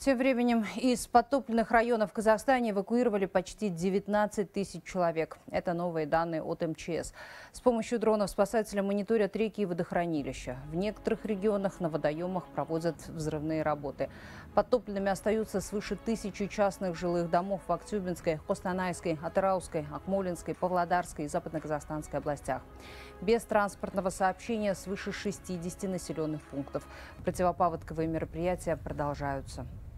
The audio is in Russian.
Тем временем из подтопленных районов в Казахстане эвакуировали почти 19 тысяч человек. Это новые данные от МЧС. С помощью дронов спасатели мониторят реки и водохранилища. В некоторых регионах на водоемах проводят взрывные работы. Подтопленными остаются свыше 1000 частных жилых домов в Актюбинской, Костанайской, Атырауской, Акмолинской, Павлодарской и Западно-Казахстанской областях. Без транспортного сообщения свыше 60 населенных пунктов. Противопаводковые мероприятия продолжаются.